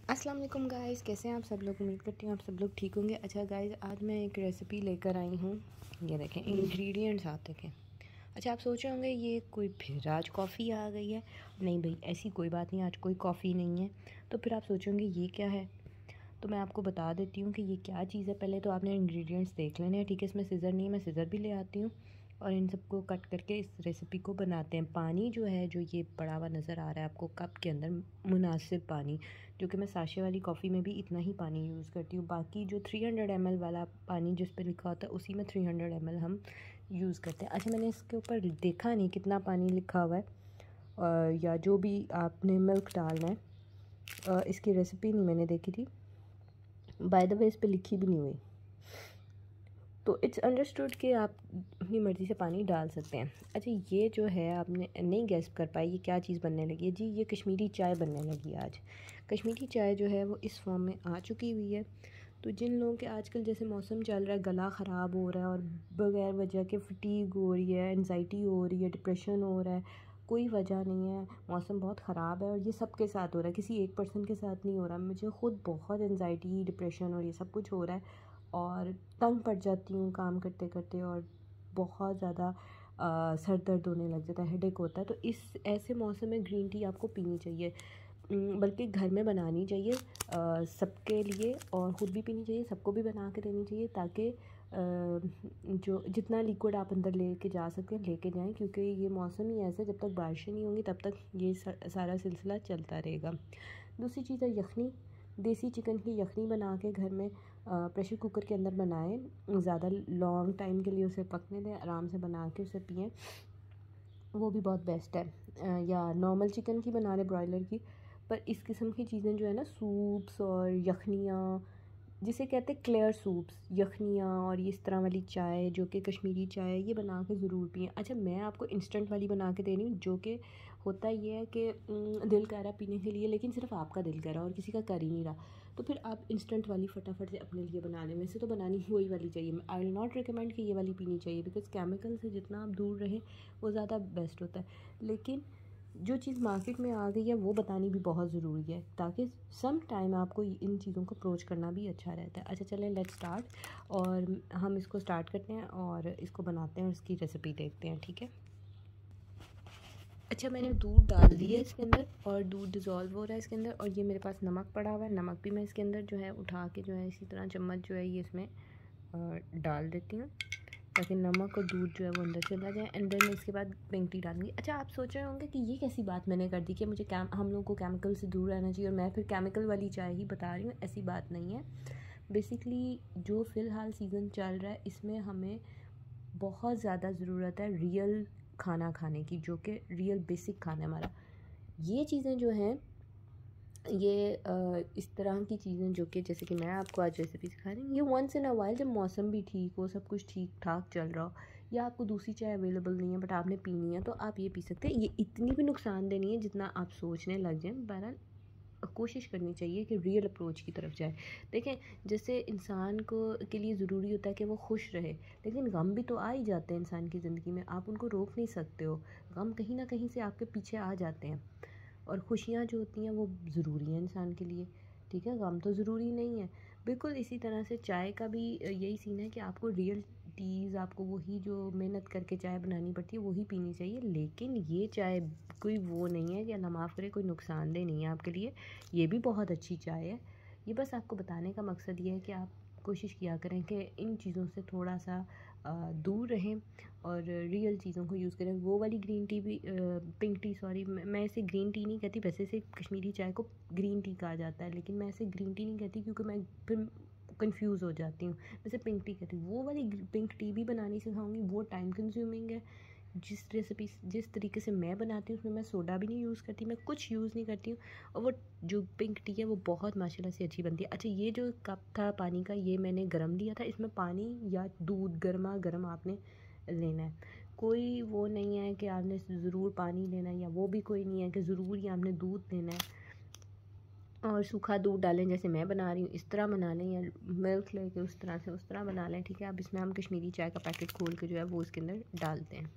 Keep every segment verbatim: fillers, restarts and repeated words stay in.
अस्सलाम वालेकुम गाइस, कैसे हैं आप सब लोग। उम्मीद करती हूँ आप सब लोग ठीक होंगे। अच्छा गाइस, आज मैं एक रेसिपी लेकर आई हूँ। ये देखें इंग्रेडिएंट्स आप देखें। अच्छा, आप सोच रहे होंगे ये कोई फिर आज कॉफ़ी आ गई है। नहीं भाई, ऐसी कोई बात नहीं, आज कोई कॉफ़ी नहीं है। तो फिर आप सोचेंगे ये क्या है। तो मैं आपको बता देती हूँ कि ये क्या चीज़ है। पहले तो आपने इंग्रेडिएंट्स देख लेने हैं, ठीक है। इसमें सीज़र नहीं है, मैं सीज़र भी ले आती हूँ और इन सबको कट करके इस रेसिपी को बनाते हैं। पानी जो है, जो ये पड़ा हुआ नज़र आ रहा है आपको कप के अंदर, मुनासिब पानी, जो कि मैं साशे वाली कॉफ़ी में भी इतना ही पानी यूज़ करती हूँ। बाकी जो थ्री हंड्रेड एम एल वाला पानी जिस पर लिखा होता है, उसी में थ्री हंड्रेड एम एल हम यूज़ करते हैं। अच्छा, मैंने इसके ऊपर देखा नहीं कितना पानी लिखा हुआ है, या जो भी आपने मिल्क डालना है, इसकी रेसिपी नहीं मैंने देखी थी। बाय द वे इस पर लिखी भी नहीं हुई, तो इट्स अंडरस्टूड कि आप अपनी मर्ज़ी से पानी डाल सकते हैं। अच्छा, ये जो है आपने नहीं गैस कर पाई ये क्या चीज़ बनने लगी है। जी, ये कश्मीरी चाय बनने लगी है आज। कश्मीरी चाय जो है वो इस फॉर्म में आ चुकी हुई है। तो जिन लोगों के आजकल जैसे मौसम चल रहा है, गला ख़राब हो रहा है और बगैर वजह के फटीग हो रही है, एनजाइटी हो रही है, डिप्रेशन हो रहा है, कोई वजह नहीं है, मौसम बहुत ख़राब है और ये सबके साथ हो रहा है, किसी एक पर्सन के साथ नहीं हो रहा। मुझे ख़ुद बहुत एनजाइटी, डिप्रेशन और ये सब कुछ हो रहा है और तंग पड़ जाती हूँ काम करते करते और बहुत ज़्यादा सर दर्द होने लग जाता है, हेडेक होता है। तो इस ऐसे मौसम में ग्रीन टी आपको पीनी चाहिए, बल्कि घर में बनानी चाहिए सबके लिए, और ख़ुद भी पीनी चाहिए, सबको भी बना के देनी चाहिए, ताकि जो जितना लिक्विड आप अंदर लेके जा सकते हैं लेके जाएं, क्योंकि ये मौसम ही ऐसा है, जब तक बारिशें नहीं होंगी तब तक ये सारा सिलसिला चलता रहेगा। दूसरी चीज़ है यखनी। देसी चिकन की यखनी बना के घर में प्रेशर कुकर के अंदर बनाएं, ज़्यादा लॉन्ग टाइम के लिए उसे पकने दें, आराम से बना के उसे पिएं, वो भी बहुत बेस्ट है। या नॉर्मल चिकन की बना लें, ब्रॉयलर की। पर इस किस्म की चीज़ें जो है ना, सूप्स और यखनियाँ, जिसे कहते हैं क्लियर सूप्स, यखनियाँ और ये इस तरह वाली चाय जो कि कश्मीरी चाय है, ये बना के ज़रूर पिएं। अच्छा, मैं आपको इंस्टेंट वाली बना के दे रही हूँ, जो कि होता ये है कि दिल कर रहा पीने के लिए, लेकिन सिर्फ आपका दिल कर रहा और किसी का कर ही नहीं रहा, तो फिर आप इंस्टेंट वाली फटाफट से अपने लिए बना लें। वैसे तो बनानी वही वाली चाहिए। आई विल नॉट रिकमेंड कि ये वाली पीनी चाहिए, बिकॉज़ केमिकल से जितना आप दूर रहें वो ज़्यादा बेस्ट होता है। लेकिन जो चीज़ मार्केट में आ गई है वो बतानी भी बहुत ज़रूरी है, ताकि सम टाइम आपको इन चीज़ों को अप्रोच करना भी अच्छा रहता है। अच्छा चलें, लेट्स स्टार्ट, और हम इसको स्टार्ट करते हैं और इसको बनाते हैं और इसकी रेसिपी देखते हैं, ठीक है। अच्छा, मैंने दूध डाल दिया इसके अंदर और दूध डिज़ोल्व हो रहा है इसके अंदर, और ये मेरे पास नमक पड़ा हुआ है। नमक भी मैं इसके अंदर जो है उठा के जो है इसी तरह चम्मच जो है ये इसमें डाल देती हूँ, ताकि नमक और दूध जो है वो अंदर चला जाए। एंड देन मैं इसके बाद पिंक टी डालूंगी। अच्छा, आप सोच रहे होंगे कि ये कैसी बात मैंने कर दी कि मुझे कैम हम लोगों को केमिकल से दूर रहना चाहिए और मैं फिर केमिकल वाली चाय ही बता रही हूँ। ऐसी बात नहीं है। बेसिकली जो फ़िलहाल सीज़न चल रहा है, इसमें हमें बहुत ज़्यादा ज़रूरत है रियल खाना खाने की, जो कि रियल बेसिक खाना है हमारा। ये चीज़ें जो हैं, ये आ, इस तरह की चीज़ें जो कि जैसे कि मैं आपको आज रेसिपी सिखा रही हूँ, ये वंस इन अ वाइल, जब मौसम भी ठीक हो, सब कुछ ठीक ठाक चल रहा हो, या आपको दूसरी चाय अवेलेबल नहीं है बट आपने पीनी है, तो आप ये पी सकते हैं। ये इतनी भी नुकसानदेह नहीं है जितना आप सोचने लग जाएं। बहरहाल कोशिश करनी चाहिए कि रियल अप्रोच की तरफ जाए। देखें, जैसे इंसान को के लिए ज़रूरी होता है कि वो खुश रहे, लेकिन गम भी तो आ ही जाते हैं इंसान की ज़िंदगी में, आप उनको रोक नहीं सकते हो। गम कहीं ना कहीं से आपके पीछे आ जाते हैं, और खुशियाँ जो होती हैं वो ज़रूरी हैं इंसान के लिए, ठीक है। गम तो ज़रूरी नहीं है। बिल्कुल इसी तरह से चाय का भी यही सीन है कि आपको रियल टीज़, आपको वही जो मेहनत करके चाय बनानी पड़ती है वही पीनी चाहिए। लेकिन ये चाय कोई वो नहीं है कि अल्लाह माफ़ करे, कोई नुकसानदेह नहीं है आपके लिए। ये भी बहुत अच्छी चाय है। ये बस आपको बताने का मकसद ये है कि आप कोशिश किया करें कि इन चीज़ों से थोड़ा सा दूर रहें और रियल चीज़ों को यूज़ करें। वो वाली ग्रीन टी भी, पिंक टी सॉरी, मैं इसे ग्रीन टी नहीं कहती, वैसे से कश्मीरी चाय को ग्रीन टी कहा जाता है, लेकिन मैं इसे ग्रीन टी नहीं कहती क्योंकि मैं फिर कंफ्यूज हो जाती हूँ। वैसे पिंक टी कहती हूँ। वो वाली पिंक टी भी बनानी सिखाऊंगी, वो टाइम कंज्यूमिंग है। जिस रेसिपी जिस तरीके से मैं बनाती हूँ उसमें मैं सोडा भी नहीं यूज़ करती, मैं कुछ यूज़ नहीं करती हूँ, और वो जो पिंक टी है वो बहुत माशाल्लाह से अच्छी बनती है। अच्छा, ये जो कप था पानी का, ये मैंने गर्म लिया था। इसमें पानी या दूध गर्मा गर्म आपने लेना है। कोई वो नहीं है कि आपने ज़रूर पानी लेना है, या वो भी कोई नहीं है कि ज़रूर ही आपने दूध लेना है और सूखा दूध डालें जैसे मैं बना रही हूँ, इस तरह बना लें, या मिल्क लेके उस तरह से उस तरह बना लें, ठीक है। अब इसमें हम कश्मीरी चाय का पैकेट खोल के जो है वो इसके अंदर डालते हैं।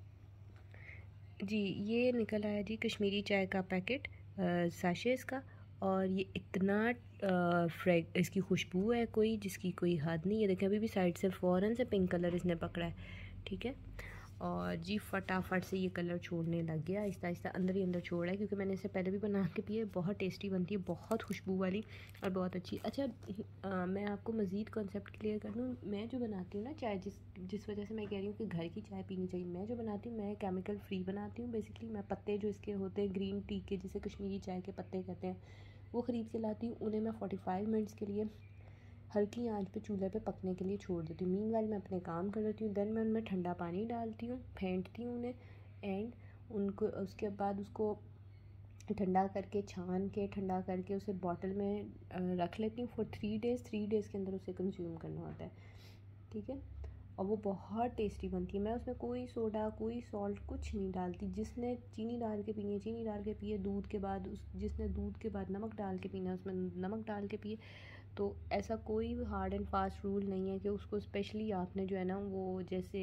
जी, ये निकल आया जी कश्मीरी चाय का पैकेट, सैशे इसका, और ये इतना फ्रेग इसकी खुशबू है कोई जिसकी कोई हद नहीं है। देखें अभी भी साइड से फ़ौरन से पिंक कलर इसने पकड़ा है, ठीक है। और जी फटाफट से ये कलर छोड़ने लग गया, आहिस्ता आहिस्ता अंदर ही अंदर छोड़ रहा है, क्योंकि मैंने इसे पहले भी बना के पिए। बहुत टेस्टी बनती है, बहुत खुशबू वाली और बहुत अच्छी। अच्छा आ, मैं आपको मज़ीद कॉन्सेप्ट क्लियर कर दूँ। मैं जो बनाती हूँ ना चाय, जिस जिस वजह से मैं कह रही हूँ कि घर की चाय पीनी चाहिए, मैं जो बनाती हूँ मैं केमिकल फ्री बनाती हूँ। बेसिकली मैं पत्ते जो इसके होते हैं ग्रीन टी के, जिसे कश्मीरी चाय के पत्ते कहते हैं, वो ख़रीद के लाती हूँ। उन्हें मैं फोर्टी फाइव मिनट्स के लिए हल्की आंच पे चूल्हे पे पकने के लिए छोड़ देती हूँ। मीनवाइल मैं अपने काम कर लेती हूँ। देन मैं उनमें ठंडा पानी डालती हूँ, फेंटती हूँ उन्हें, एंड उनको उसके बाद उसको ठंडा करके छान के ठंडा करके उसे बॉटल में रख लेती हूँ for three days. Three days के अंदर उसे कंज्यूम करना होता है, ठीक है। और वो बहुत टेस्टी बनती है। मैं उसमें कोई सोडा कोई सॉल्ट कुछ नहीं डालती। जिसने चीनी डाल के पीनी है चीनी डाल के पिए, दूध के बाद उस जिसने दूध के बाद नमक डाल के पीना है उसमें नमक डाल के पिए। तो ऐसा कोई हार्ड एंड फास्ट रूल नहीं है कि उसको स्पेशली आपने जो है ना वो जैसे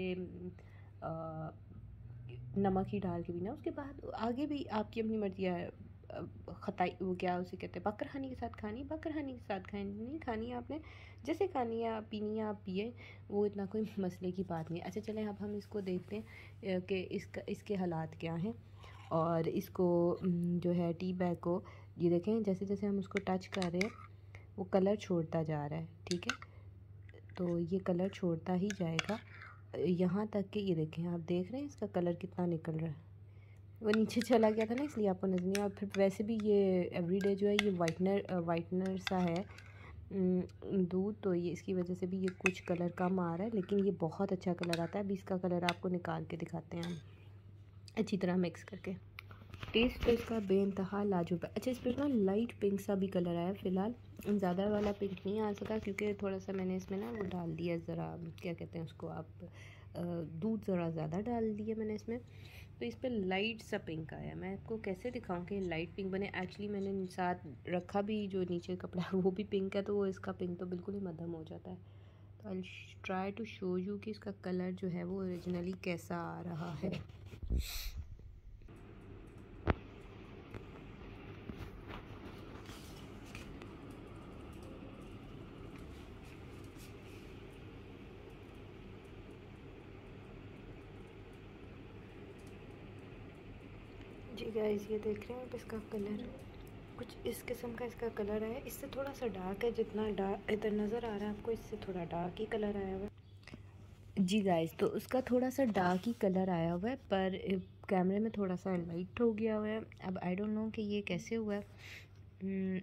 आ, नमक ही डाल के पीना। उसके बाद आगे भी आपकी अपनी मर्जी है। खताई वो क्या उसे कहते हैं, बकर हनी के साथ खानी बकर हनी के साथ खानी, नहीं खानी आपने जैसे खानी है आप पीनी है आप पिए, वो इतना कोई मसले की बात नहीं है। अच्छा चलें अब हम इसको देखते हैं कि इसका इसके हालात क्या हैं। और इसको जो है टी बैग को ये देखें जैसे जैसे हम उसको टच कर रहे हैं वो कलर छोड़ता जा रहा है, ठीक है। तो ये कलर छोड़ता ही जाएगा यहाँ तक कि ये देखें, आप देख रहे हैं इसका कलर कितना निकल रहा है। वो नीचे चला गया था ना इसलिए आपको नज़र नहीं। और फिर वैसे भी ये एवरीडे जो है ये वाइटनर वाइटनर सा है दूध, तो ये इसकी वजह से भी ये कुछ कलर कम आ रहा है, लेकिन ये बहुत अच्छा कलर आता है। अभी इसका कलर आपको निकाल के दिखाते हैं हम अच्छी तरह मिक्स करके। टेस्ट तो इसका बेइंतहा लाजवाब है। अच्छा इस पर ना लाइट पिंक सा भी कलर आया, फ़िलहाल ज़्यादा वाला पिंक नहीं आ सका क्योंकि थोड़ा सा मैंने इसमें ना वो डाल दिया, ज़रा क्या कहते हैं उसको आप, दूध ज़रा ज़्यादा डाल दिया मैंने इसमें, तो इस पर लाइट सा पिंक आया। मैं आपको कैसे दिखाऊं कि लाइट पिंक बने। एक्चुअली मैंने साथ रखा भी जो नीचे कपड़ा वो भी पिंक है, तो वो इसका पिंक तो बिल्कुल ही मध्यम हो जाता है। तो I try to show you कि इसका कलर जो है वो ओरिजिनली कैसा आ रहा है। जी गाइस ये देख रहे हैं आप इसका कलर कुछ इस किस्म का इसका कलर है। इससे थोड़ा सा डार्क है, जितना डार्क इधर नज़र आ रहा है आपको इससे थोड़ा डार्क ही कलर आया हुआ है। जी गाइस तो उसका थोड़ा सा डार्क ही कलर आया हुआ है, पर कैमरे में थोड़ा सा लाइट हो गया हुआ है। अब आई डोंट नो कि ये कैसे हुआ है।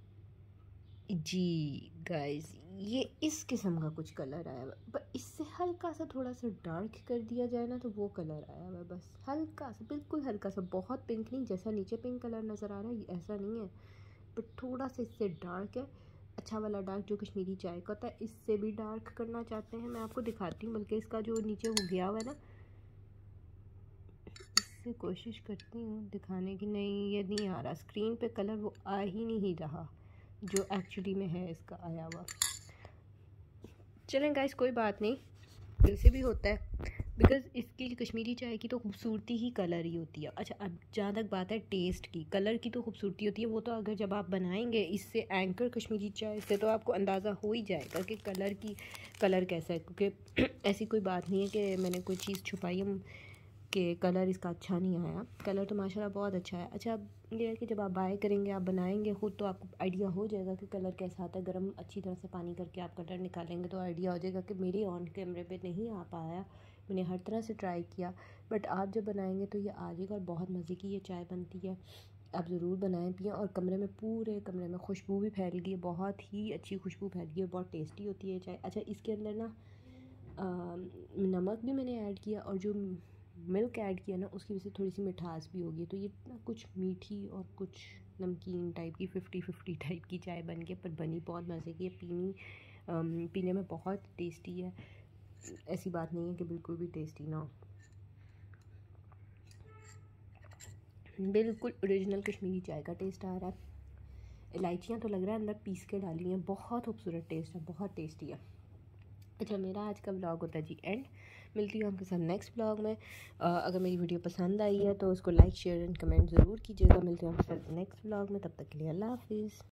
जी गाइस ये इस किस्म का कुछ कलर आया हुआ, पर इससे हल्का सा थोड़ा सा डार्क कर दिया जाए ना तो वो कलर आया हुआ, बस हल्का सा, बिल्कुल हल्का सा, बहुत पिंक नहीं। जैसा नीचे पिंक कलर नज़र आ रहा है ऐसा नहीं है, बट थोड़ा सा इससे डार्क है, अच्छा वाला डार्क जो कश्मीरी चाय का होता है। इससे भी डार्क करना चाहते हैं मैं आपको दिखाती हूँ, बल्कि इसका जो नीचे वो गया हुआ है ना, इससे कोशिश करती हूँ दिखाने की। नहीं ये नहीं आ रहा स्क्रीन पे कलर, वो आ ही नहीं रहा जो एक्चुअली में है इसका आया हुआ। चलें गाइस कोई बात नहीं, दिल से भी होता है, बिकॉज़ इसकी कश्मीरी चाय की तो खूबसूरती ही कलर ही होती है। अच्छा अब जहाँ तक बात है टेस्ट की, कलर की तो खूबसूरती होती है, वो तो अगर जब आप बनाएंगे इससे एंकर कश्मीरी चाय से तो आपको अंदाज़ा हो ही जाएगा कि कलर की कलर कैसा है। क्योंकि ऐसी कोई बात नहीं है कि मैंने कोई चीज़ छुपाई है कि कलर इसका अच्छा नहीं आया, कलर तो माशाल्लाह बहुत अच्छा है। अच्छा अब ये है कि जब आप बाय करेंगे आप बनाएंगे ख़ुद तो आपको आइडिया हो जाएगा कि कलर कैसा आता है। गर्म अच्छी तरह से पानी करके आप कलर निकालेंगे तो आइडिया हो जाएगा कि मेरे ऑन कैमरे पे नहीं आ पाया, मैंने हर तरह से ट्राई किया, बट आप जब बनाएंगे तो ये आ जाएगा। और बहुत मज़े की ये चाय बनती है, आप ज़रूर बनाएं पिएं। और कमरे में पूरे कमरे में खुशबू भी फैल गई है, बहुत ही अच्छी खुशबू फैल गई है, बहुत टेस्टी होती है चाय। अच्छा इसके अंदर ना आ, नमक भी मैंने ऐड किया और जो मिल्क ऐड किया ना उसकी वजह से थोड़ी सी मिठास भी होगी, तो ये ना कुछ मीठी और कुछ नमकीन टाइप की फिफ्टी फिफ्टी टाइप की चाय बन के, पर बनी बहुत मज़े की है। पीनी पीने में बहुत टेस्टी है, ऐसी बात नहीं है कि बिल्कुल भी टेस्टी ना हो। बिल्कुल ओरिजिनल कश्मीरी चाय का टेस्ट आ रहा है। इलायचियाँ तो लग रहा है अंदर पीस के डाली हैं, बहुत खूबसूरत टेस्ट है, बहुत टेस्टी है। अच्छा मेरा आज का व्लॉग होता है जी एंड। मिलती हूँ आपके साथ नेक्स्ट ब्लॉग में। आ, अगर मेरी वीडियो पसंद आई है तो उसको लाइक शेयर एंड कमेंट ज़रूर कीजिएगा। मिलती हूँ आपके साथ नेक्स्ट ब्लॉग में, तब तक के लिए अल्लाह हाफिज़।